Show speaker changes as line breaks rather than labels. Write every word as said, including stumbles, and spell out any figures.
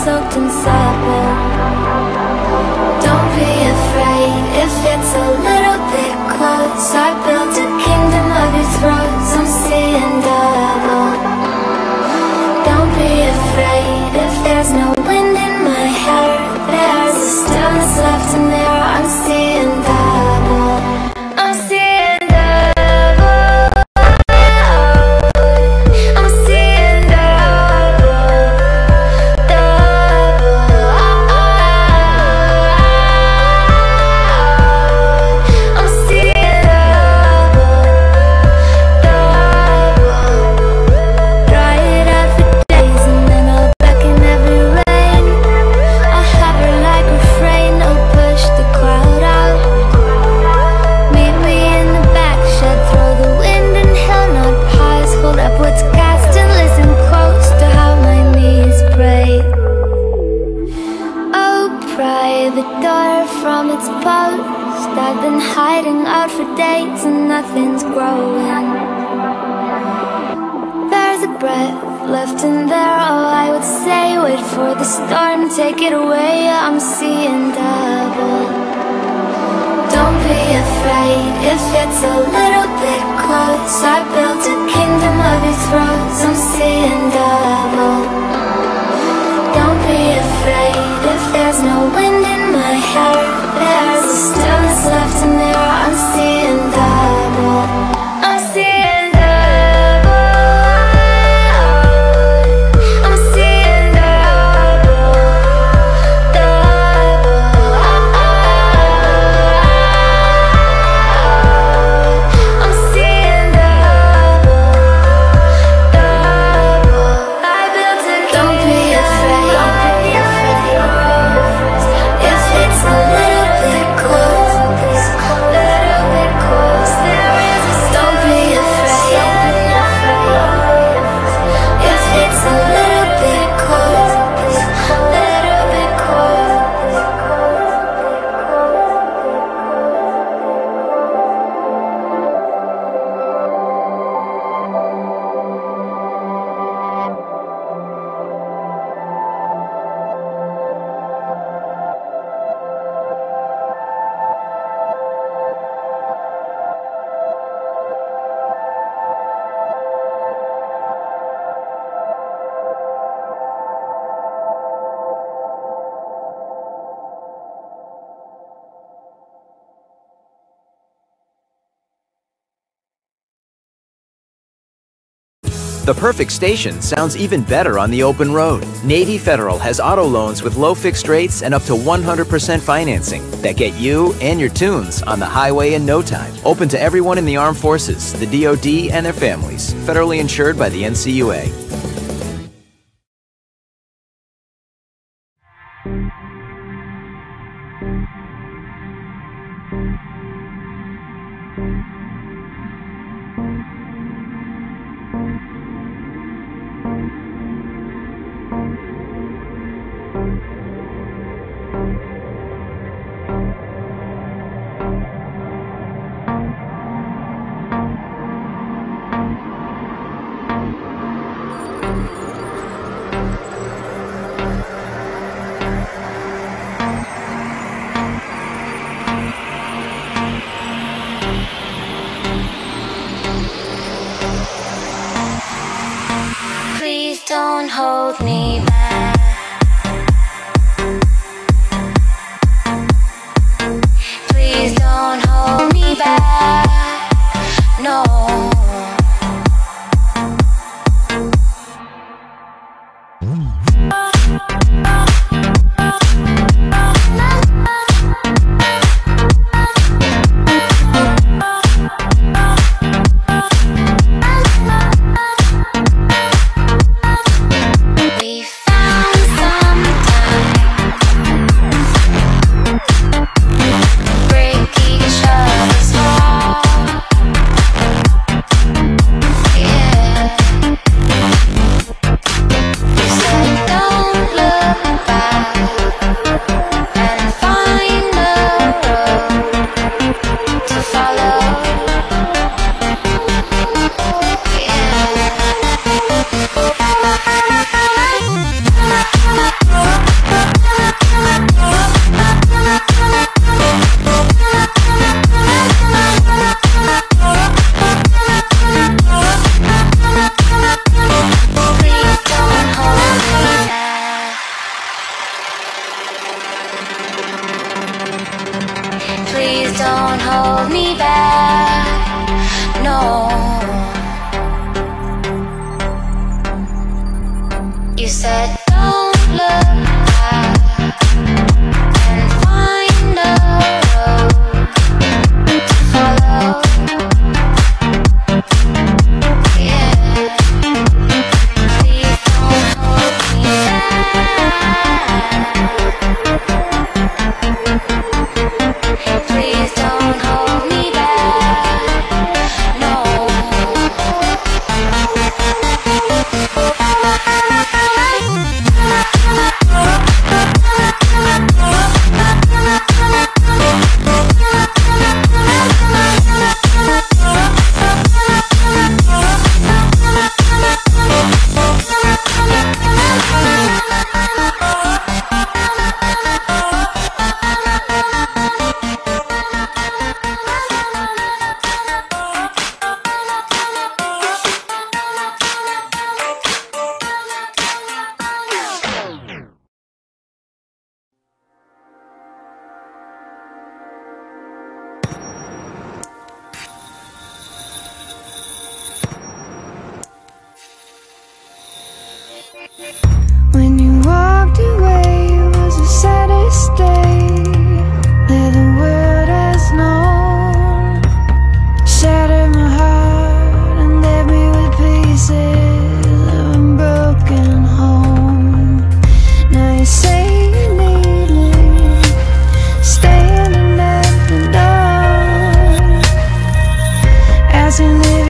soaked in sand. Don't be afraid if it's a little bit close. I built a kingdom of your throats. I'm seeing double. Don't be afraid if there's no wind in my hair. There's a stillness left in there. I'm seeing double. I'm seeing double. I'm seeing double. Double. I'm seeing double. Double. Dry it out for days and then I'll beckon every rain. I'll hover like refrain. I'll push the cloud out. Meet me in the back shed. Throw the wind and hell not pause. Hold up what's cast and listen close to how my knees break. Oh, pry the door from its post. I've been hiding out for days and nothing's growing. There's a breath left in there. Oh, I would say wait for the storm, take it away. I'm seeing double. Don't be afraid if it's a little bit close. I built a kingdom of your throats. I'm seeing double. Don't be afraid if there's no wind in my hair. There's a stillness left in there. I'm seeing double. I'm seeing double. I'm seeing double. Double. I'm seeing double. Double. I built a kingdom. Don't be afraid. If it's a little bit close, little bit close, there is a don't be afraid. If it's a little bit close, little bit close.
The perfect station sounds even better on the open road. Navy Federal has auto loans with low fixed rates and up to one hundred percent financing that get you and your tunes on the highway in no time. Open to everyone in the armed forces, the D O D, and their families. Federally insured by the N C U A.
Please don't hold me back. Please don't hold me back. No. We found don't hold me back, no. You said